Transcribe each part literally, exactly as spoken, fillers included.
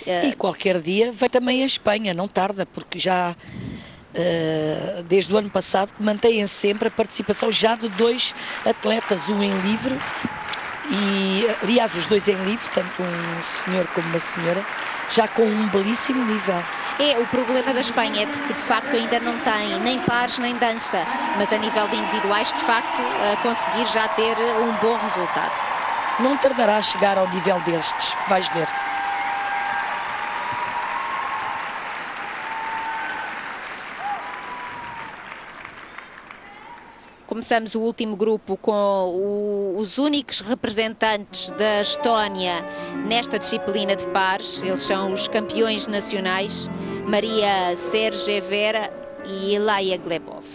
E qualquer dia vem também a Espanha, não tarda, porque já uh, desde o ano passado mantêm sempre a participação já de dois atletas, um em livre e, aliás, os dois em livre, tanto um senhor como uma senhora, já com um belíssimo nível. É, o problema da Espanha é que de facto ainda não tem nem pares nem dança, mas a nível de individuais, de facto, a conseguir já ter um bom resultado. Não tardará a chegar ao nível destes, vais ver. Começamos o último grupo com o, os únicos representantes da Estónia nesta disciplina de pares. Eles são os campeões nacionais, Maria Sergevera e Ilaia Glebov.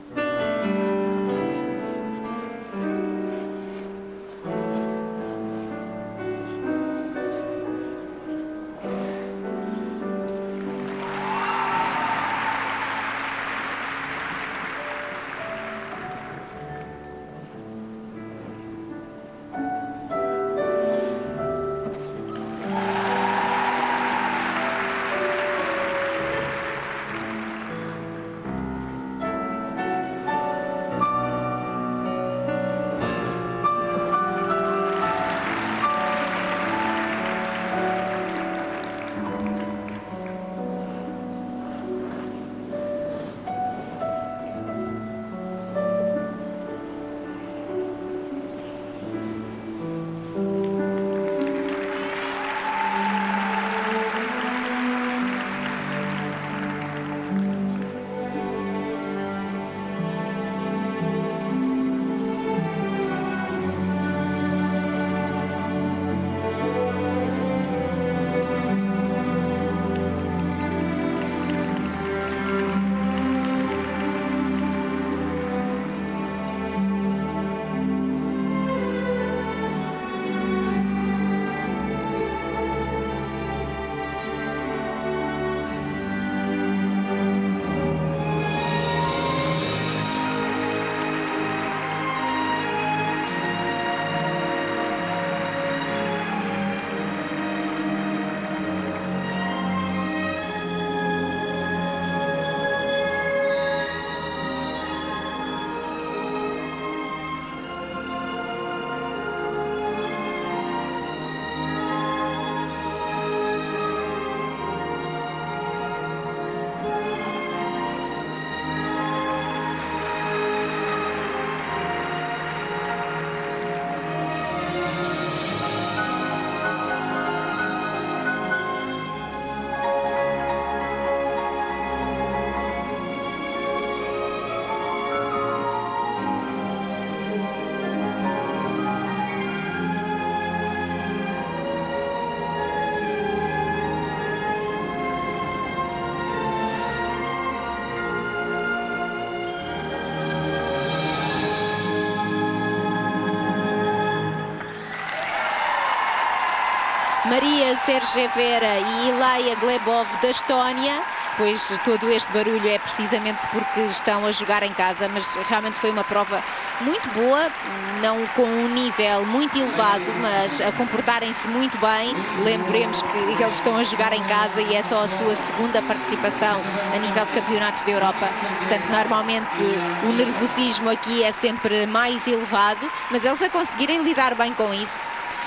Maria Sergevera e Ilaia Glebov da Estónia, pois todo este barulho é precisamente porque estão a jogar em casa, mas realmente foi uma prova muito boa, não com um nível muito elevado, mas a comportarem-se muito bem. Lembremos que eles estão a jogar em casa e é só a sua segunda participação a nível de campeonatos da Europa, portanto normalmente o nervosismo aqui é sempre mais elevado, mas eles a conseguirem lidar bem com isso.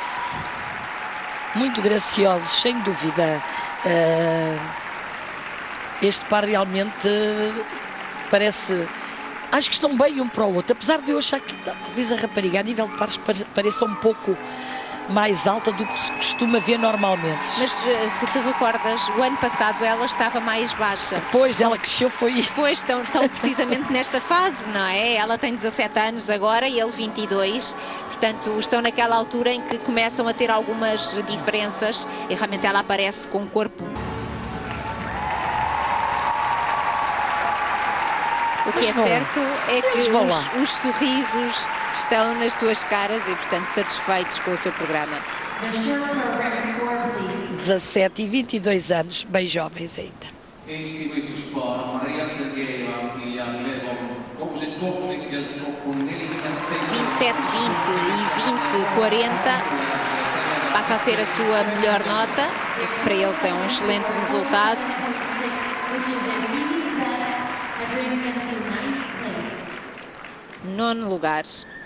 Muito graciosos, sem dúvida. Uh, este par realmente parece... Acho que estão bem um para o outro, apesar de eu achar que talvez a rapariga a nível de pares pareça um pouco mais alta do que se costuma ver normalmente. Mas se te recordas, o ano passado ela estava mais baixa. Pois, ela cresceu foi... Pois, estão, estão precisamente nesta fase, não é? Ela tem dezassete anos agora e ele vinte e dois. Portanto, estão naquela altura em que começam a ter algumas diferenças e realmente ela aparece com um corpo. O que é certo é que os, os sorrisos estão nas suas caras e, portanto, satisfeitos com o seu programa. dezassete e vinte e dois anos, bem jovens ainda. vinte e sete vinte e vinte quarenta. passa a ser a sua melhor nota, o que para eles é um excelente resultado. Nono lugar.